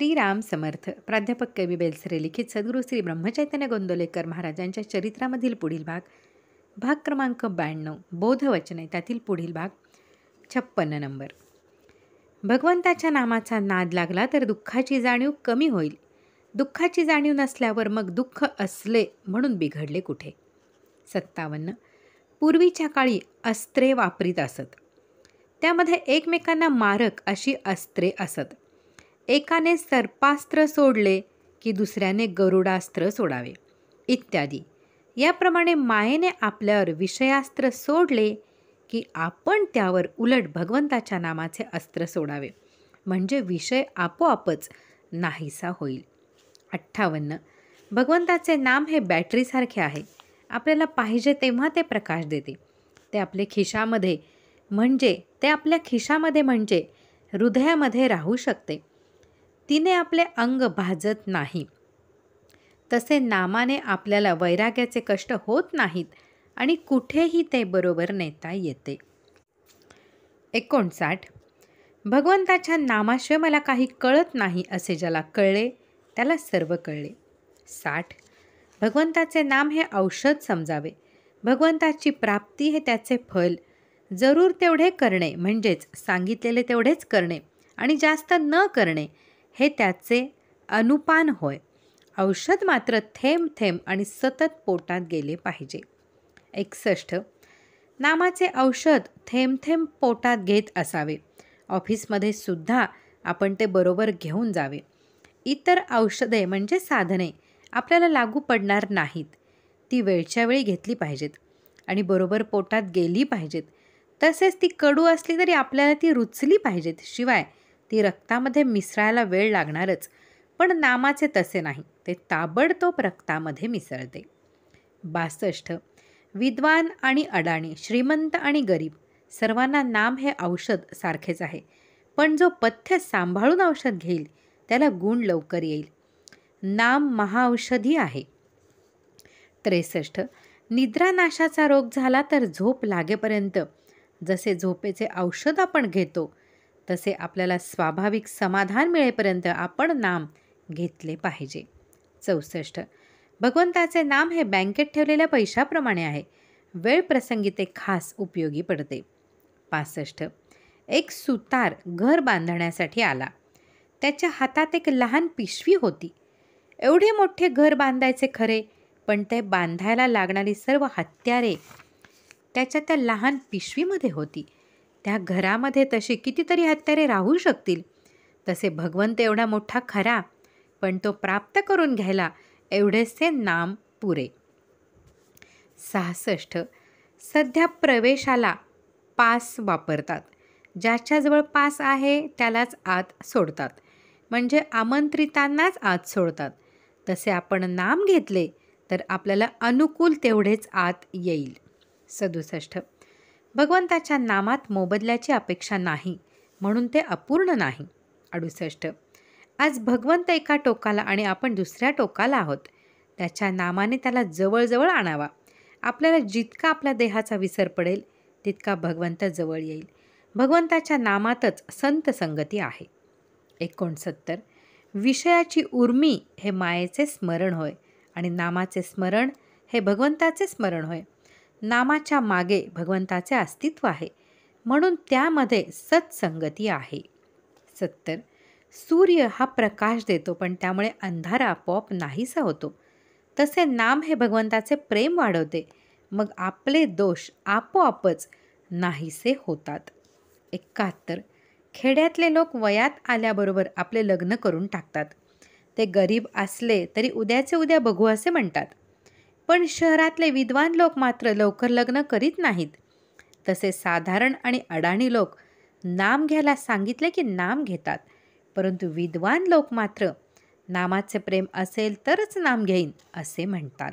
श्रीराम समर्थ. प्राध्यापक कवी बेलसरे लिखित सद्गुरू श्री ब्रह्मचैतन्य गोंदवलेकर महाराजांच्या चरित्रामधील पुढील भाग क्रमांक 92 बोधवचने, त्यातील पुढील भाग 56 नंबर. भगवंताच्या नामाचा नाद लागला तर दुःखाची जाणीव कमी होईल. दुःखाची जाणीव नसल्यावर मग दुःख असले म्हणून बिघडले कुठे. 57. पूर्वीच्या काळी अस्त्रे वापरीत असत. त्यामध्ये एकमेकांना मारक अशी अस्त्रे असत. एकाने सर्पास्त्र सोडले की दुसऱ्याने गरुडास्त्र सोडावे इत्यादी. याप्रमाणे मायेने आपल्यावर विषयास्त्र सोडले की आपण त्यावर उलट भगवंताच्या नामाचे अस्त्र सोडावे, म्हणजे विषय आपोआपच नाहीसा होईल. 58. भगवंताचे नाम हे बॅटरीसारखे आहे. आपल्याला पाहिजे तेव्हा ते प्रकाश देते. ते आपल्या खिशामध्ये म्हणजे हृदयामध्ये राहू शकते. तिने आपले अंग भाजत नाही. तसे नामाने आपल्याला वैराग्याचे कष्ट होत नाहीत आणि कुठेही ते बरोबर नेता येते. 59. भगवंताच्या नामाशिवाय मला काही कळत नाही असे ज्याला कळले त्याला सर्व कळले. 60. भगवंताचे नाम हे औषध समजावे. भगवंताची प्राप्ती हे त्याचे फल. जरूर तेवढे करणे म्हणजेच सांगितलेले तेवढेच करणे आणि जास्त न करणे हे त्याचे अनुपान होय. औषध मात्र थेंब थेंब आणि सतत पोटात गेले पाहिजे. 61. नामाचे औषध थेंब थेंब पोटात घेत असावे. ऑफिसमध्ये सुद्धा आपण ते बरोबर घेऊन जावे. इतर औषधे म्हणजे साधने आपल्याला लागू पडणार नाहीत. ती वेळच्या वेळी घेतली पाहिजेत आणि बरोबर पोटात गेली पाहिजेत. तसेच ती कडू असली तरी आपल्याला ती रुचली पाहिजेत. शिवाय ती रक्तामध्ये मिसळायला वेळ लागणारच. पण नामाचे तसे नाही, ते ताबडतोब रक्तामध्ये मिसळते. 62. विद्वान आणि अडाणी, श्रीमंत आणि गरीब सर्वांना नाम हे औषध सारखेच आहे. पण जो पथ्य सांभाळून औषध घेईल त्याला गुण लवकर येईल. नाम महाऔषधी आहे. 63. निद्रानाशाचा रोग झाला तर झोप लागेपर्यंत जसे झोपेचे औषध आपण घेतो तसे आपल्याला स्वाभाविक समाधान मिळेपर्यंत आपण नाम घेतले पाहिजे. 64. भगवंताचे नाम हे बँकेत ठेवलेल्या पैशाप्रमाणे आहे. वेळ प्रसंगी ते खास उपयोगी पडते. 65. एक सुतार घर बांधण्यासाठी आला. त्याच्या हातात एक लहान पिशवी होती. एवढे मोठे घर बांधायचे खरे, पण ते बांधायला लागणारी सर्व हत्यारे त्याच्या त्या लहान पिशवीमध्ये होती. त्या घरामध्ये तशी कितीतरी हत्यारे राहू शकतील. तसे भगवंत एवढा मोठा खरा, पण तो प्राप्त करून घ्यायला एवढेसे नाम पुरे. 66. सध्या प्रवेशाला पास वापरतात. ज्याच्याजवळ पास आहे त्यालाच आत सोडतात, म्हणजे आमंत्रितांनाच आत सोडतात. तसे आपण नाम घेतले तर आपल्याला अनुकूल तेवढेच आत येईल. 67. भगवंताच्या नामात मोबदल्याची अपेक्षा नाही म्हणून ते अपूर्ण नाही. 68. आज भगवंत एका टोकाला आणि आपण दुसऱ्या टोकाला आहोत. त्याच्या नामाने त्याला जवळजवळ आणावा. आपल्याला जितका आपल्या देहाचा विसर पडेल तितका भगवंत जवळ येईल. भगवंताच्या नामातच संत संगती आहे. 69. विषयाची उर्मी हे मायेचे स्मरण होय आणि नामाचे स्मरण हे भगवंताचे स्मरण होय. नामाच्या मागे भगवंताचे अस्तित्व आहे म्हणून त्यामध्ये सत्संगती आहे. 70. सूर्य हा प्रकाश देतो पण त्यामुळे अंधार आपोआप नाहीसा होतो. तसे नाम हे भगवंताचे प्रेम वाढवते, मग आपले दोष आपोआपच नाहीसे होतात. 71. खेड्यातले लोक वयात आल्याबरोबर आपले लग्न करून टाकतात. ते गरीब असले तरी उद्याचे उद्या बघू असे म्हणतात. पण शहरातले विद्वान लोक मात्र लवकर लग्न करीत नाहीत. तसे साधारण आणि अडाणी लोक नाम घ्यायला सांगितले की नाम घेतात, परंतु विद्वान लोक मात्र नामाचे प्रेम असेल तरच नाम घेईन असे म्हणतात.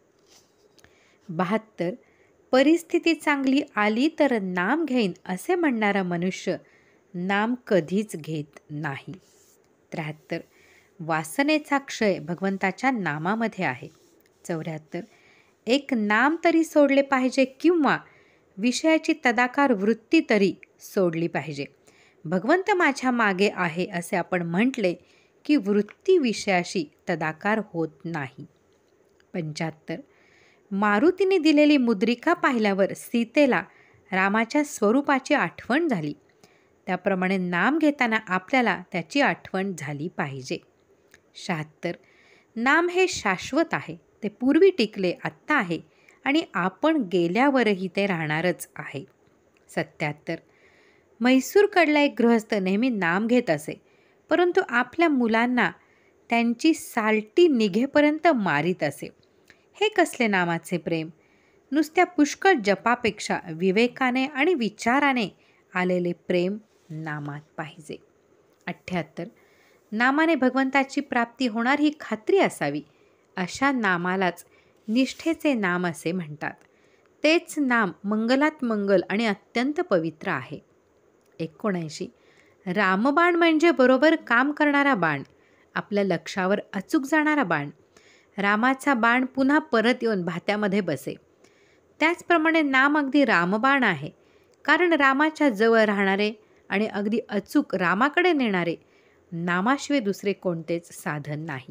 72. परिस्थिती चांगली आली तर नाम घेईन असे म्हणणारा मनुष्य नाम कधीच घेत नाही. 73. वासनेचा क्षय भगवंताच्या नामामध्ये आहे. 74. एक नाम तरी सोडले पाहिजे किंवा विषयाची तदाकार वृत्ती तरी सोडली पाहिजे. भगवंत माझ्या मागे आहे असे आपण म्हटले की वृत्ती विषयाशी तदाकार होत नाही. 75. मारुतीने दिलेली मुद्रिका पाहिल्यावर सीतेला रामाच्या स्वरूपाची आठवण झाली. त्याप्रमाणे नाम घेताना आपल्याला त्याची आठवण झाली पाहिजे. 76. नाम हे शाश्वत आहे. ते पूर्वी टिकले, आत्ता आहे आणि आपण गेल्यावरही ते राहणारच आहे. 77. म्हैसूरकडला एक गृहस्थ नेहमी नाम घेत असे, परंतु आपल्या मुलांना त्यांची सालटी निघेपर्यंत मारीत असे. हे कसले नामाचे प्रेम! नुसत्या पुष्कळ जपापेक्षा विवेकाने आणि विचाराने आलेले प्रेम नामात पाहिजे. 78. नामाने भगवंताची प्राप्ती होणार ही खात्री असावी. अशा नामालाच निष्ठेचे नाम असे म्हणतात. तेच नाम मंगलात मंगल आणि अत्यंत पवित्र आहे. 79. रामबाण म्हणजे बरोबर काम करणारा बाण, आपल्या लक्षावर अचूक जाणारा बाण. रामाचा बाण पुन्हा परत येऊन भात्यामध्ये बसे. त्याचप्रमाणे नाम अगदी रामबाण आहे, कारण रामाच्या जवळ राहणारे आणि अगदी अचूक रामाकडे नेणारे नामाशिवाय दुसरे कोणतेच साधन नाही.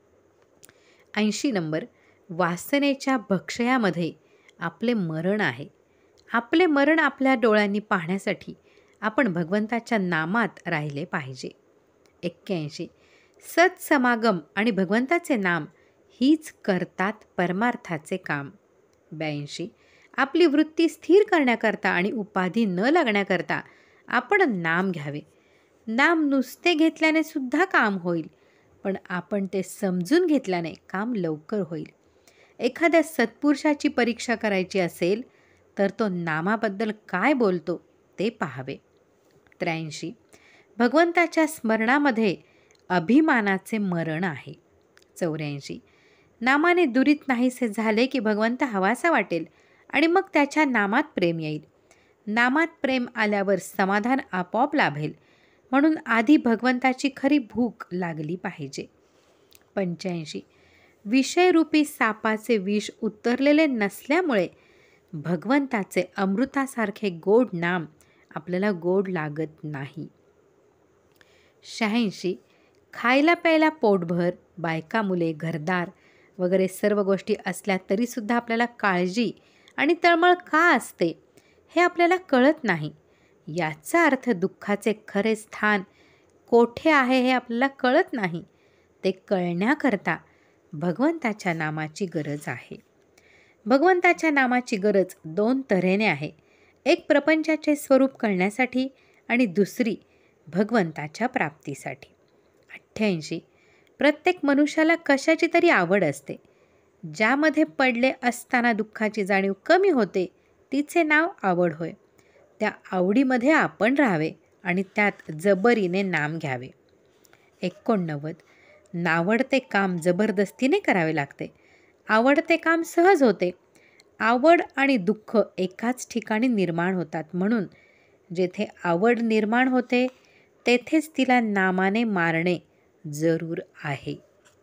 80 नंबर. वासनेच्या भक्षयामध्ये आपले मरण आहे. आपले मरण आपल्या डोळ्यांनी पाहण्यासाठी आपण भगवंताच्या नामात राहिले पाहिजे. 81. सत्समागम आणि भगवंताचे नाम हीच करतात परमार्थाचे काम. 82. आपली वृत्ती स्थिर करण्याकरता आणि उपाधी न लागण्याकरता आपण नाम घ्यावे. नाम नुसते घेतल्याने सुद्धा काम होईल, पण आपण ते समजून घेतल्याने काम लवकर होईल. एखाद्या सत्पुरुषाची परीक्षा करायची असेल तर तो नामाबद्दल काय बोलतो ते पाहावे. 83. भगवंताच्या स्मरणामध्ये अभिमानाचे मरण आहे. 84. नामाने दुरीत नाहीसे झाले की भगवंत हवासा वाटेल आणि मग त्याच्या नामात प्रेम येईल. नामात प्रेम आल्यावर समाधान आपोआप लाभेल, म्हणून आधी भगवंताची खरी भूक लागली पाहिजे. 85. विषयरूपी सापाचे विष उतरलेले नसल्यामुळे भगवंताचे अमृतासारखे गोड नाम आपल्याला गोड लागत नाही. 86. खायला प्यायला पोटभर, बायका मुले, घरदार वगैरे सर्व गोष्टी असल्या तरीसुद्धा आपल्याला काळजी आणि तळमळ का असते हे आपल्याला कळत नाही. याचा अर्थ दुःखाचे खरे स्थान कोठे आहे हे आपल्याला कळत नाही. ते कळण्याकरता भगवंताच्या नामाची गरज आहे. भगवंताच्या नामाची गरज 2 तऱ्हेने आहे. एक प्रपंचाचे स्वरूप कळण्यासाठी आणि दुसरी भगवंताच्या प्राप्तीसाठी. 88. प्रत्येक मनुष्याला कशाची तरी आवड असते. ज्यामध्ये पडले असताना दुःखाची जाणीव कमी होते तिचे नाव आवड होय. त्या आवडीमध्ये आपण राहावे आणि त्यात जबरीने नाम घ्यावे. 89. नावडते काम जबरदस्तीने करावे लागते. आवडते काम सहज होते. आवड आणि दुःख एकाच ठिकाणी निर्माण होतात, म्हणून जेथे आवड निर्माण होते तेथेच तिला नामाने मारणे जरूर आहे.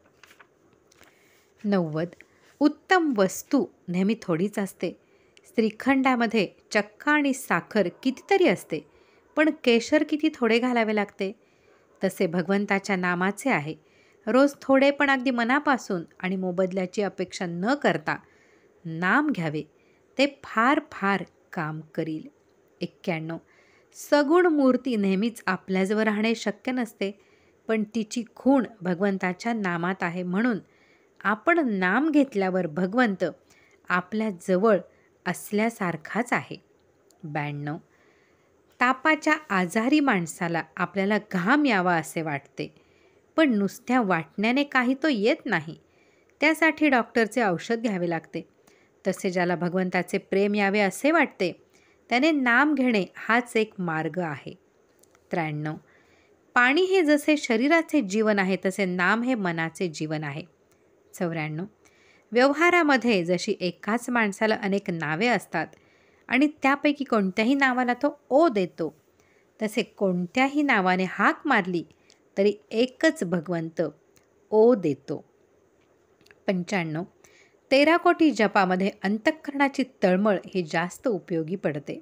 90. उत्तम वस्तू नेहमी थोडीच असते. श्रीखंडामध्ये चक्का आणि साखर कितीतरी असते, पण केशर किती थोडे घालावे लागते. तसे भगवंताच्या नामाचे आहे. रोज थोडे पण अगदी मनापासून आणि मोबदल्याची अपेक्षा न करता नाम घ्यावे. ते फार फार काम करील. 91. सगुण मूर्ती नेहमीच आपल्याजवळ राहणे शक्य नसते, पण तिची खूण भगवंताच्या नामात आहे, म्हणून आपण नाम घेतल्यावर भगवंत आपल्या जवळ असल्यासारखाच आहे. 92. तापाच्या आजारी माणसाला आपल्याला घाम यावा असे वाटते, पण नुसत्या वाटण्याने काही तो येत नाही. त्यासाठी डॉक्टरचे औषध घ्यावे लागते. तसे ज्याला भगवंताचे प्रेम यावे असे वाटते त्याने नाम घेणे हाच एक मार्ग आहे. 93. पाणी हे जसे शरीराचे जीवन आहे तसे नाम हे मनाचे जीवन आहे. 94. व्यवहारामध्ये जशी एकाच माणसाला अनेक नावे असतात आणि त्यापैकी कोणत्याही नावाला तो ओ देतो, तसे कोणत्याही नावाने हाक मारली तरी एकच भगवंत ओ देतो. 95. 13 कोटी जपामध्ये अंतःकरणाची तळमळ ही जास्त उपयोगी पडते.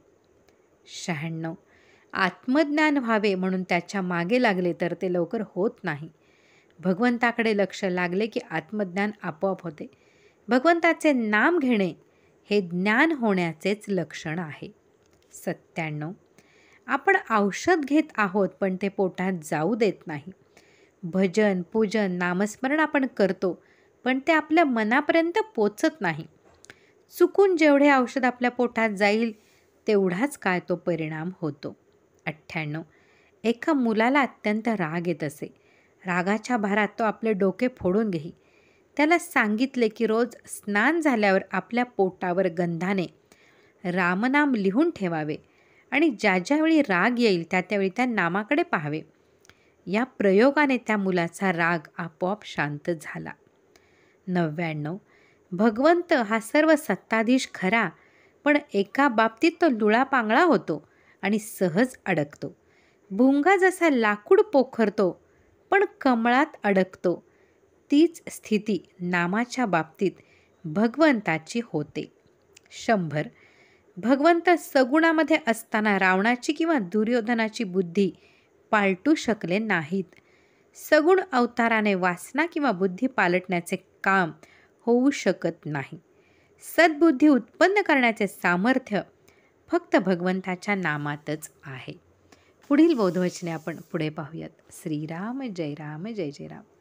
96. आत्मज्ञान व्हावे म्हणून त्याच्या मागे लागले तर ते लवकर होत नाही. भगवंताकडे लक्ष लागले की आत्मज्ञान आपोआप होते. भगवंताचे नाम घेणे हे ज्ञान होण्याचेच लक्षण आहे. 97. आपण औषध घेत आहोत पण ते पोटात जाऊ देत नाही. भजन, पूजन, नामस्मरण आपण करतो पण ते आपल्या मनापर्यंत पोचत नाही. चुकून जेवढे औषध आपल्या पोटात जाईल तेवढाच काय तो परिणाम होतो. 98. एका मुलाला अत्यंत राग येत असे. रागाच्या भारात तो आपले डोके फोडून घेई. त्याला सांगितले की रोज स्नान झाल्यावर आपल्या पोटावर गंधाने रामनाम लिहून ठेवावे आणि ज्या ज्यावेळी राग येईल त्यावेळी त्या नामाकडे पाहावे. या प्रयोगाने त्या मुलाचा राग आपोआप शांत झाला. 99. भगवंत हा सर्व सत्ताधीश खरा, पण एका बाबतीत तो लुळापांगळा होतो आणि सहज अडकतो. भुंगा जसा लाकूड पोखरतो पण कमळात अडकतो, तीच स्थिती नामाच्या बाबतीत भगवंताची होते. 100. भगवंत सगुणामध्ये असताना रावणाची किंवा दुर्योधनाची बुद्धी पालटू शकले नाहीत. सगुण अवताराने वासना किंवा बुद्धी पालटण्याचे काम होऊ शकत नाही. सद्बुद्धी उत्पन्न करण्याचे सामर्थ्य फक्त भगवंताच्या नामातच आहे. पुढील बोधवचने आपण पुढे पाहूयात. श्रीराम जय राम जय जय राम.